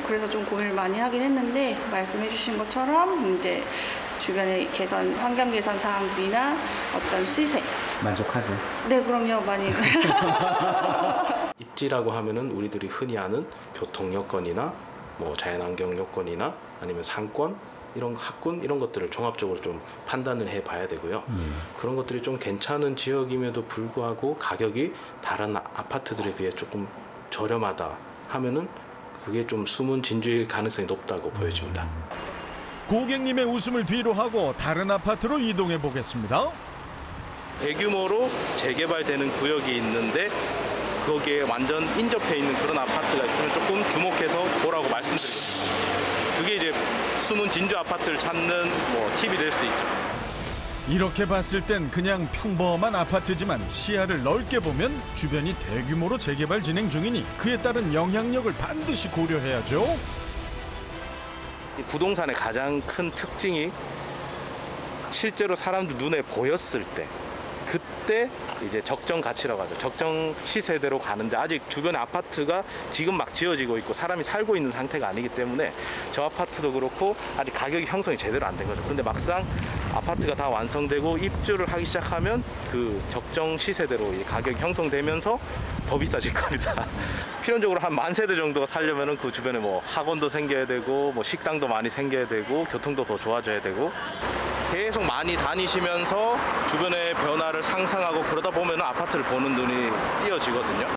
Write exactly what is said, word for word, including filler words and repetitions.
그래서 좀 고민을 많이 하긴 했는데 말씀해 주신 것처럼 이제 주변의 개선, 환경 개선 사항들이나 어떤 시세. 만족하세요? 네, 그럼요. 많이. 입지라고 하면은 우리들이 흔히 아는 교통 여건이나 뭐 자연환경 여건이나 아니면 상권 이런 학군 이런 것들을 종합적으로 좀 판단을 해봐야 되고요. 음. 그런 것들이 좀 괜찮은 지역임에도 불구하고 가격이 다른 아파트들에 비해 조금 저렴하다 하면은 그게 좀 숨은 진주일 가능성이 높다고 보여집니다. 고객님의 웃음을 뒤로 하고 다른 아파트로 이동해 보겠습니다. 대규모로 재개발되는 구역이 있는데 거기에 완전 인접해 있는 그런 아파트가 있으면 조금 주목해서 보라고 말씀드리거든요. 그게 이제 숨은 진주 아파트를 찾는 뭐 팁이 될 수 있죠. 이렇게 봤을 땐 그냥 평범한 아파트지만 시야를 넓게 보면 주변이 대규모로 재개발 진행 중이니 그에 따른 영향력을 반드시 고려해야죠. 이 부동산의 가장 큰 특징이 실제로 사람들 눈에 보였을 때 그때 이제 적정 가치라고 하죠. 적정 시세대로 가는데 아직 주변에 아파트가 지금 막 지어지고 있고 사람이 살고 있는 상태가 아니기 때문에 저 아파트도 그렇고 아직 가격이 형성이 제대로 안 된 거죠. 근데 막상 아파트가 다 완성되고 입주를 하기 시작하면 그 적정 시세대로 가격이 형성되면서 더 비싸질 겁니다. 필연적으로 한 만 세대 정도가 살려면은 그 주변에 뭐 학원도 생겨야 되고 뭐 식당도 많이 생겨야 되고 교통도 더 좋아져야 되고 계속 많이 다니시면서 주변의 변화를 상상하고 그러다 보면 아파트를 보는 눈이 띄어지거든요.